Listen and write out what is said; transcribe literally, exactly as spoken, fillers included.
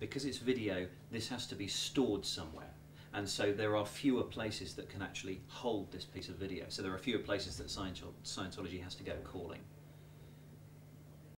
because it's video, this has to be stored somewhere. And so there are fewer places that can actually hold this piece of video. So there are fewer places that Scientology has to go calling.